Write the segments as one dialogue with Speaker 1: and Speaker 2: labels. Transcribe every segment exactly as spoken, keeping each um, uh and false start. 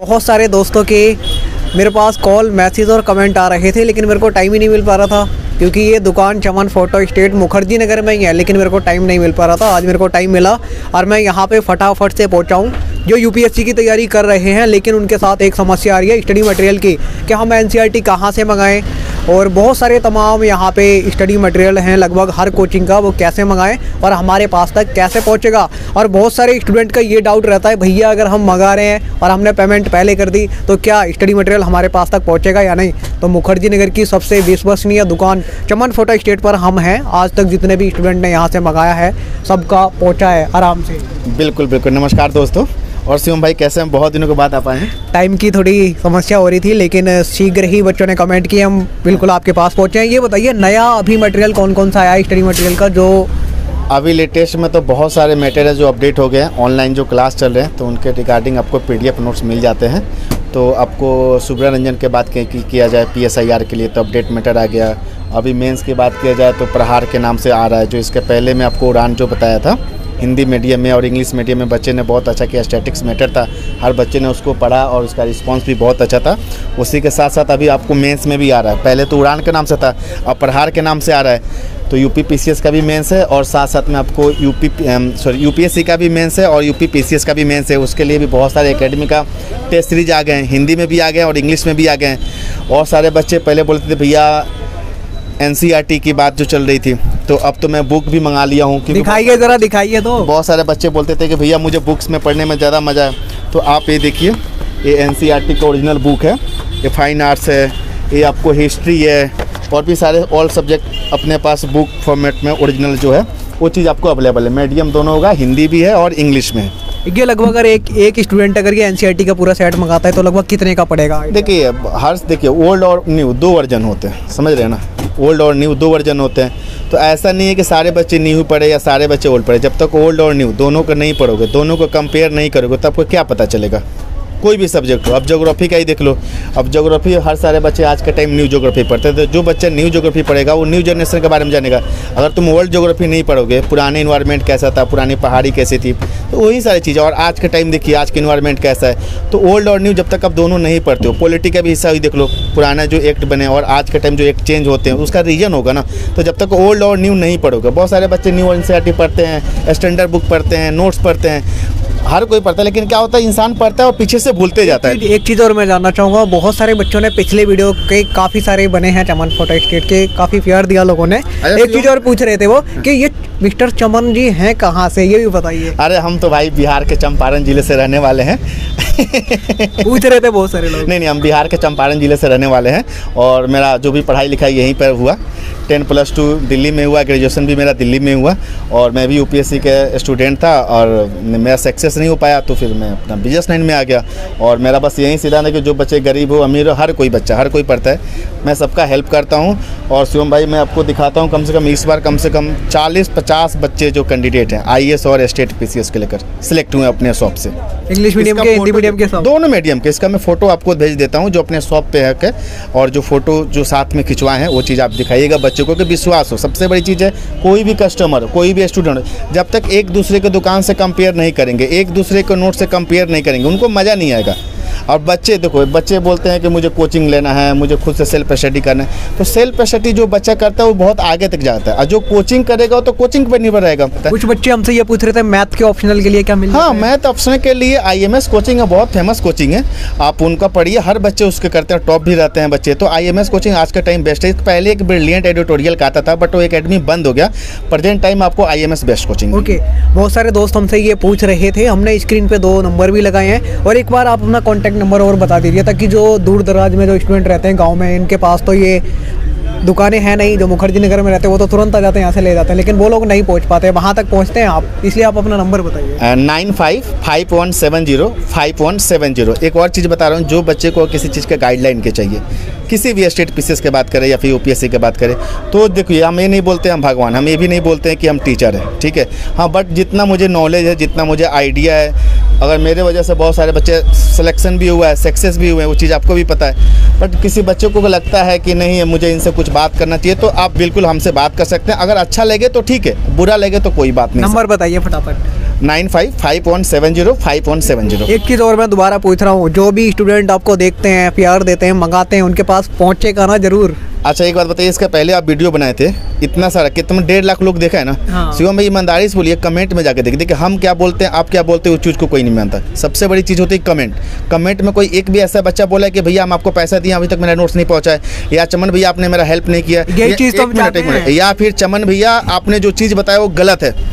Speaker 1: बहुत सारे दोस्तों के मेरे पास कॉल, मैसेज और कमेंट आ रहे थे, लेकिन मेरे को टाइम ही नहीं मिल पा रहा था क्योंकि ये दुकान चमन फोटो स्टेट मुखर्जी नगर में ही है, लेकिन मेरे को टाइम नहीं मिल पा रहा था। आज मेरे को टाइम मिला और मैं यहाँ पे फटाफट से पहुँचा हूँ। जो यूपीएससी की तैयारी कर रहे हैं, लेकिन उनके साथ एक समस्या आ रही है स्टडी मटेरियल की कि हम एनसीईआरटी कहाँ से मंगाएं, और बहुत सारे तमाम यहाँ पे स्टडी मटेरियल हैं लगभग हर कोचिंग का, वो कैसे मंगाएं और हमारे पास तक कैसे पहुँचेगा। और बहुत सारे स्टूडेंट का ये डाउट रहता है, भैया अगर हम मंगा रहे हैं और हमने पेमेंट पहले कर दी तो क्या स्टडी मटेरियल हमारे पास तक पहुँचेगा या नहीं। तो मुखर्जी नगर की सबसे विश्वसनीय दुकान चमन फोटो स्टेट पर हम हैं। आज तक जितने भी स्टूडेंट ने यहाँ से मंगाया है सबका पहुँचा है आराम से।
Speaker 2: बिल्कुल बिल्कुल। नमस्कार दोस्तों, और शिवम भाई कैसे हैं? बहुत दिनों के बाद आ पाए हैं।
Speaker 1: टाइम की थोड़ी समस्या हो रही थी, लेकिन शीघ्र ही बच्चों ने कमेंट किए, हम बिल्कुल आपके पास पहुँचे हैं। ये बताइए नया अभी मटेरियल कौन कौन सा आया है स्टडी मटेरियल का? जो
Speaker 2: अभी लेटेस्ट में तो बहुत सारे मटेरियल जो अपडेट हो गए हैं, ऑनलाइन जो क्लास चल रहे हैं तो उनके रिगार्डिंग आपको पीडीएफ नोट्स मिल जाते हैं। तो आपको सुब्रा रंजन के बात किया जाए पीएसआईआर के लिए तो अपडेट मैटर आ गया। अभी मेंस की बात किया जाए तो प्रहार के नाम से आ रहा है, जो इसके पहले मैं आपको उड़ान जो बताया था हिंदी मीडियम में और इंग्लिश मीडियम में बच्चे ने बहुत अच्छा किया। स्टैटिक्स मैटर था, हर बच्चे ने उसको पढ़ा और उसका रिस्पांस भी बहुत अच्छा था। उसी के साथ साथ अभी आपको मेंस में भी आ रहा है, पहले तो उड़ान के नाम से था, अब प्रहार के नाम से आ रहा है। तो यूपी पीसीएस का भी मेंस है और साथ साथ में आपको यूपी सॉरी यूपीएससी का भी मेंस है और यूपी पीसीएस का भी मेंस है। उसके लिए भी बहुत सारे एकेडमी का टेस्ट सीरीज आ गए हैं, हिंदी में भी आ गए हैं और इंग्लिश में भी आ गए हैं। और सारे बच्चे पहले बोलते थे भैया एनसीईआरटी की बात जो चल रही थी, तो अब तो मैं बुक भी मंगा लिया हूँ।
Speaker 1: दिखाइए ज़रा, दिखाइए। तो बहुत
Speaker 2: सारे बच्चे बोलते थे कि भैया मुझे बुक्स में पढ़ने में ज़्यादा मज़ा है। तो आप ये देखिए, ये एनसीईआरटी का ओरिजिनल बुक है, ये फाइन आर्ट्स है, ये आपको हिस्ट्री है और भी सारे ऑल सब्जेक्ट अपने पास बुक फॉर्मेट में ओरिजिनल जो है वो चीज़ आपको अवेलेबल है। मीडियम दोनों होगा, हिंदी भी है और इंग्लिश में है।
Speaker 1: ये लगभग अगर एक एक स्टूडेंट अगर ये एनसीईआरटी का पूरा सेट मंगाता है तो लगभग कितने का पड़ेगा?
Speaker 2: देखिए हर देखिए ओल्ड और न्यू दो वर्जन होते हैं, समझ रहे हैं ना, ओल्ड और न्यू दो वर्जन होते हैं। तो ऐसा नहीं है कि सारे बच्चे न्यू पढ़े या सारे बच्चे ओल्ड पढ़े। जब तक ओल्ड और न्यू दोनों को नहीं पढ़ोगे, दोनों को कंपेयर नहीं करोगे, तो आपको क्या पता चलेगा कोई भी सब्जेक्ट हो। अब ज्योग्राफी का ही देख लो, अब ज्योग्राफी हर सारे बच्चे आज के टाइम न्यू ज्योग्राफी पढ़ते हैं। तो जो बच्चा न्यू ज्योग्राफी पढ़ेगा वो न्यू जनरेशन के बारे में जानेगा। अगर तुम ओल्ड ज्योग्राफी नहीं पढ़ोगे, पुराने इन्वायरमेंट कैसा था, पुरानी पहाड़ी कैसी थी, तो वही सारी चीज़ें। और आज के टाइम देखिए आज के इन्वायरमेंट कैसा है। तो ओल्ड और न्यू जब तक आप दोनों नहीं पढ़ते हो, पॉलिटी का भी हिस्सा ही देख लो, पुराना जो एक्ट बने और आज के टाइम जो एक्ट चेंज होते हैं उसका रीजन होगा ना। तो जब तक ओल्ड और न्यू नहीं पढ़ोगे, बहुत सारे बच्चे न्यू एनसीईआरटी पढ़ते हैं, स्टैंडर्ड बुक पढ़ते हैं, नोट्स पढ़ते हैं, हर कोई पढ़ता है, लेकिन क्या होता है इंसान पढ़ता है और पीछे से भूलते जाता है।
Speaker 1: एक चीज़ और मैं जानना चाहूँगा, बहुत सारे बच्चों ने पिछले वीडियो के काफ़ी सारे बने हैं चमन फोटो स्टेट के, काफ़ी प्यार दिया लोगों ने। एक चीज़ और पूछ रहे थे वो कि ये मिस्टर चमन जी हैं कहाँ से, ये भी बताइए।
Speaker 2: अरे हम तो भाई बिहार के चंपारण जिले से रहने वाले हैं।
Speaker 1: पूछ रहे थे बहुत सारे लोग।
Speaker 2: नहीं नहीं, हम बिहार के चंपारण जिले से रहने वाले हैं और मेरा जो भी पढ़ाई लिखाई यहीं पर हुआ। टेन प्लस टू दिल्ली में हुआ, ग्रेजुएशन भी मेरा दिल्ली में हुआ और मैं भी यूपीएससी के स्टूडेंट था और मेरा सक्सेस नहीं हो पाया, तो फिर मैं अपना बिजनेस लाइन में आ गया। और मेरा बस यही सिद्धांत है कि जो बच्चे गरीब हो अमीर हो, हर कोई बच्चा हर कोई पढ़ता है, मैं सबका हेल्प करता हूँ। और शिवम भाई मैं आपको दिखाता हूँ, कम से कम इस बार कम से कम चालीस पचास बच्चे जो कैंडिडेट हैं आईएएस और स्टेट पीसीएस के लेकर सिलेक्ट हुए अपने शॉप से।
Speaker 1: इंग्लिश मीडियम के, हिंदी मीडियम के,
Speaker 2: दोनों मीडियम के। इसका मैं फ़ोटो आपको भेज देता हूँ जो अपने शॉप पे है, और जो फ़ोटो जो साथ में खिंचवाए हैं वो चीज़ आप दिखाइएगा बच्चों को कि विश्वास हो। सबसे बड़ी चीज़ है, कोई भी कस्टमर कोई भी स्टूडेंट जब तक एक दूसरे के दुकान से कंपेयर नहीं करेंगे, एक दूसरे के नोट से कंपेयर नहीं करेंगे, उनको मज़ा नहीं आएगा। और बच्चे देखो, बच्चे बोलते हैं कि मुझे कोचिंग लेना है, मुझे खुद से सेल्फ स्टडी करना है। तो सेल्फ स्टडी जो बच्चा करता है वो बहुत आगे तक जाता है, और जो कोचिंग करेगा तो कोचिंग पर निर्भर रहेगा।
Speaker 1: कुछ बच्चे हमसे ये पूछ रहे थे मैथ के ऑप्शनल के लिए क्या मिल?
Speaker 2: हाँ, मैथ ऑप्शनल के लिए आईएमएस कोचिंग है, बहुत फेमस कोचिंग है, आप उनका पढ़िए। हर बच्चे उसके करते हैं, टॉप भी रहते हैं बच्चे। तो आईएमएस कोचिंग आज का टाइम बेस्ट है। पहले एक ब्रिलियंट एडिटोरियल का आता था बट वो एकेडमी बंद हो गया। प्रेजेंट टाइम आपको आईएमएस बेस्ट कोचिंग।
Speaker 1: ओके, बहुत सारे दोस्त हमसे ये पूछ रहे थे, हमने स्क्रीन पे दो नंबर भी लगाए हैं, और एक बार आप अपना कॉन्टैक्ट नंबर और बता दीजिए ताकि जो दूर दराज में जो स्टूडेंट रहते हैं गांव में, इनके पास तो ये दुकानें हैं नहीं, जो मुखर्जी नगर में रहते हैं वो तो तुरंत आ जाते हैं, यहाँ से ले जाते हैं, लेकिन वो लोग नहीं पहुँच पाते, वहाँ तक पहुँचते हैं आप, इसलिए आप अपना नंबर बताइए।
Speaker 2: Nine five five one seven zero five one seven zero. एक और चीज़ बता रहा हूँ, जो बच्चे को किसी चीज़ का गाइडलाइन के चाहिए, किसी भी स्टेट पीसीएस की बात करें या फिर यूपीएससी की बात करें, तो देखिए हम ये नहीं बोलते हम भगवान, हम ये भी नहीं बोलते हैं कि हम टीचर हैं, ठीक है। हाँ, बट जितना मुझे नॉलेज है, जितना मुझे आइडिया है, अगर मेरे वजह से बहुत सारे बच्चे सिलेक्शन भी हुआ है, सक्सेस भी हुए हैं, वो चीज़ आपको भी पता है। बट किसी बच्चे को लगता है कि नहीं मुझे इनसे कुछ बात करना चाहिए, तो आप बिल्कुल हमसे बात कर सकते हैं। अगर अच्छा लगे तो ठीक है, बुरा लगे तो कोई बात नहीं।
Speaker 1: नंबर बताइए फटाफट।
Speaker 2: Nine five five one seven zero five one seven zero.
Speaker 1: एक चीज़ और मैं दोबारा पूछ रहा हूँ, जो भी स्टूडेंट आपको देखते हैं, प्यार देते हैं, मंगाते हैं, उनके पास पहुँचेगा ना जरूर।
Speaker 2: अच्छा एक बात बताइए, इसका पहले आप वीडियो बनाए थे, इतना सारा कितना डेढ़ लाख लोग देखा है ना।
Speaker 1: हाँ।
Speaker 2: शिवम भाई ईमानदारी से बोलिए, कमेंट में जाके देखिए, देखिए हम क्या बोलते हैं, आप क्या बोलते हैं, उस चीज़ को कोई नहीं मानता। सबसे बड़ी चीज़ होती है कमेंट। कमेंट में कोई एक भी ऐसा बच्चा बोला है कि भैया हम आपको पैसा दिए, अभी तक मेरा नोट्स नहीं पहुँचा है, या चमन भैया आपने मेरा हेल्प नहीं किया,
Speaker 1: यही चीज़ तो हम चाहते हैं।
Speaker 2: या फिर चमन भैया आपने जो चीज़ बताया वो गलत है।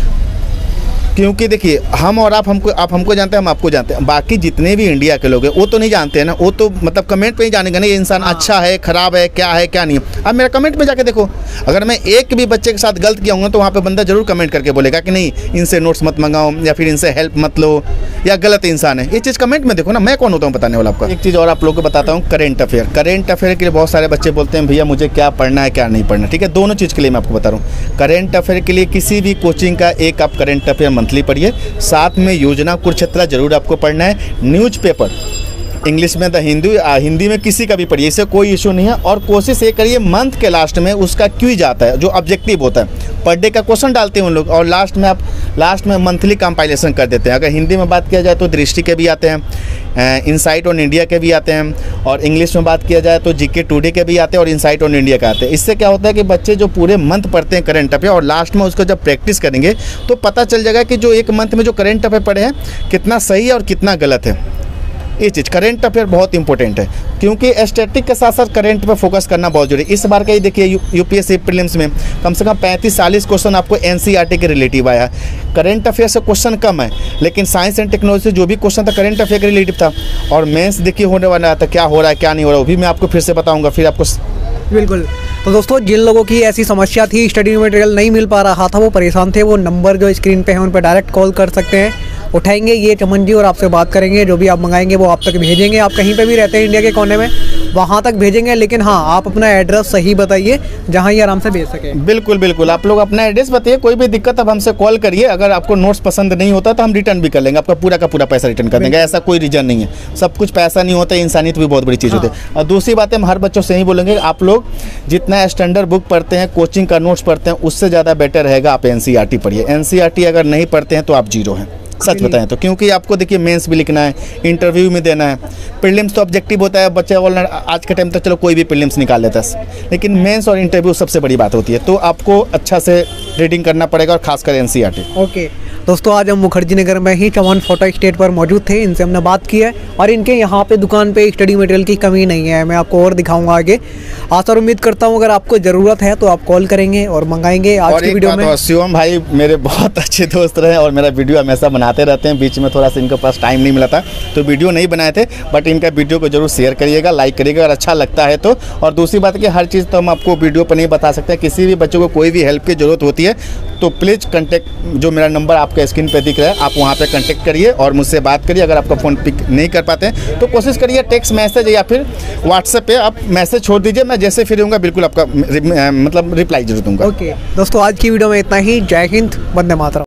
Speaker 2: क्योंकि देखिए हम और आप हमको आप हमको जानते हैं, हम आपको जानते हैं, बाकी जितने भी इंडिया के लोग हैं वो तो नहीं जानते हैं ना, वो तो मतलब कमेंट पे ही जानेंगे ना ये इंसान अच्छा है, खराब है, क्या है क्या नहीं है। अब मेरा कमेंट में जाके देखो, अगर मैं एक भी बच्चे के साथ गलत किया हूँ तो वहाँ पे बंदा जरूर कमेंट करके बोलेगा कि नहीं इनसे नोट्स मत मंगाओ, या फिर इनसे हेल्प मत लो, या गलत इंसान है। ये चीज़ कमेंट में देखो ना, मैं कौन होता हूँ बताने वाला आपका। एक चीज़ और आप लोग को बताता हूँ, करेंट अफेयर। करेंट अफेयर के लिए बहुत सारे बच्चे बोलते हैं भैया मुझे क्या पढ़ना है क्या नहीं पढ़ना, ठीक है। दोनों चीज़ के लिए मैं आपको बता रहा हूँ। करेंट अफेयर के लिए किसी भी कोचिंग का एक आप करेंट अफेयर मंथली पढ़िए, साथ में योजना कुरुक्षेत्र जरूर आपको पढ़ना है। न्यूज़पेपर इंग्लिश में द हिंदू, हिंदी में किसी का भी पढ़िए, इससे कोई इशू नहीं है। और कोशिश ये करिए मंथ के लास्ट में उसका क्विज आता है जो ऑब्जेक्टिव होता है, पर डे का क्वेश्चन डालते हैं उन लोग, और लास्ट में आप लास्ट में मंथली कंपाइलेशन कर देते हैं। अगर हिंदी में बात किया जाए तो दृष्टि के भी आते हैं, इनसाइट ऑन इंडिया के भी आते हैं, और इंग्लिश में बात किया जाए तो जीके टुडे के भी आते हैं और इनसाइट ऑन इंडिया के आते हैं। इससे क्या होता है कि बच्चे जो पूरे मंथ पढ़ते हैं करंट अफेयर, और लास्ट में उसको जब प्रैक्टिस करेंगे तो पता चल जाएगा कि जो एक मंथ में जो करंट अफेयर पढ़े हैं कितना सही है और कितना गलत है। ये चीज़ करंट अफेयर बहुत इंपॉर्टेंट है, क्योंकि स्टैटिक के साथ साथ करंट पर फोकस करना बहुत जरूरी है। इस बार का ही देखिए यूपीएससी प्रीलिम्स में कम से कम पैंतीस चालीस क्वेश्चन आपको एनसीईआरटी के रिलेटिव आया। करंट अफेयर से क्वेश्चन कम है, लेकिन साइंस एंड टेक्नोलॉजी से जो भी क्वेश्चन था करंट अफेयर के रिलेटिव था। और मेंस देखिए होने वाला था, क्या हो रहा है क्या नहीं हो रहा है वो भी मैं आपको फिर से बताऊँगा फिर आपको।
Speaker 1: बिल्कुल। तो दोस्तों जिन लोगों की ऐसी समस्या थी, स्टडी मटेरियल नहीं मिल पा रहा था, वो परेशान थे, वो नंबर जो स्क्रीन पे है उन पर डायरेक्ट कॉल कर सकते हैं, उठाएंगे ये चमन जी और आपसे बात करेंगे। जो भी आप मंगाएंगे वो आप तक भेजेंगे। आप कहीं पे भी रहते हैं इंडिया के कोने में, वहाँ तक भेजेंगे, लेकिन हाँ आप अपना एड्रेस सही बताइए जहाँ ये आराम से भेज सकें।
Speaker 2: बिल्कुल बिल्कुल, आप लोग अपना एड्रेस बताइए, कोई भी दिक्कत अब हमसे कॉल करिए। अगर आपको नोट्स पसंद नहीं होता तो हम रिटर्न भी कर लेंगे, आपका पूरा का पूरा पैसा रिटर्न कर देंगे, ऐसा कोई रीजन नहीं है। सब कुछ पैसा नहीं होता, इंसानियत भी बहुत बड़ी चीज़ होती है। और दूसरी बात है, हम हर बच्चों से यही बोलेंगे, आप लोग जितना स्टैंडर्ड बुक पढ़ते हैं, कोचिंग का नोट्स पढ़ते हैं, उससे ज़्यादा बेटर रहेगा आप एनसीईआरटी पढ़िए। एनसीईआरटी अगर नहीं पढ़ते हैं तो आप जीरो हैं, सच बताएं तो। क्योंकि आपको देखिए मेंस भी लिखना है, इंटरव्यू में देना है, प्रीलिम्स तो ऑब्जेक्टिव होता है। बच्चे ऑलरेडी आज के टाइम तक चलो कोई भी प्रीलिम्स निकाल लेता है, लेकिन मेंस और इंटरव्यू सबसे बड़ी बात होती है। तो आपको अच्छा से रीडिंग करना पड़ेगा, और खासकर एनसीईआरटी।
Speaker 1: ओके दोस्तों, आज हम मुखर्जी नगर में ही चमन फोटो स्टेट पर मौजूद थे, इनसे हमने बात की है, और इनके यहाँ पे दुकान पे स्टडी मटेरियल की कमी नहीं है। मैं आपको और दिखाऊंगा आगे। आशा और उम्मीद करता हूँ अगर आपको ज़रूरत है तो आप कॉल करेंगे और मंगाएंगे। आज की वीडियो में
Speaker 2: शिवम भाई मेरे बहुत अच्छे दोस्त रहे और मेरा वीडियो हमेशा बनाते रहते हैं। बीच में थोड़ा सा इनके पास टाइम नहीं मिला था तो वीडियो नहीं बनाए थे, बट इनका वीडियो को जरूर शेयर करिएगा, लाइक करिएगा अगर अच्छा लगता है तो। और दूसरी बात है कि हर चीज़ तो हम आपको वीडियो पर नहीं बता सकते। किसी भी बच्चों को कोई भी हेल्प की ज़रूरत होती है तो प्लीज़ कंटेक्ट, जो मेरा नंबर आपके स्क्रीन पे दिख रहा है, आप वहाँ पे कांटेक्ट करिए और मुझसे बात करिए। अगर आपका फ़ोन पिक नहीं कर पाते हैं तो कोशिश करिए टेक्स्ट मैसेज या फिर व्हाट्सएप पे आप मैसेज छोड़ दीजिए, मैं जैसे फ्री होऊंगा बिल्कुल आपका मतलब रिप्लाई जरूर दूंगा।
Speaker 1: ओके दोस्तों, आज की वीडियो में इतना ही। जय हिंद, वंदे मातरम।